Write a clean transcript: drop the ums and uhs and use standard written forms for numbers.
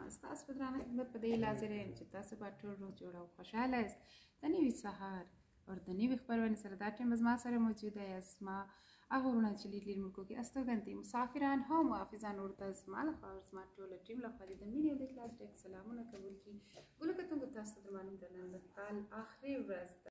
ستاسو په درانه خدمت په دې حاضر یم چې تاسو به ټول روغ جوړ او خوشحاله یاست د نوي سهار او د نوي خپرونې سره دا ټیم زما سره موجوده یاست زما هغه وروڼه چې لرې لرې ملکو کې استوګن دي مسافران هم محافظان ورته زما لخوا او زما ټوله ټیم لخوا د مینې او د اخلاص ډک سلامونه قبول کړي ګلو کتونکو تاسو ته د معلوم د نن د کال آخري ورځ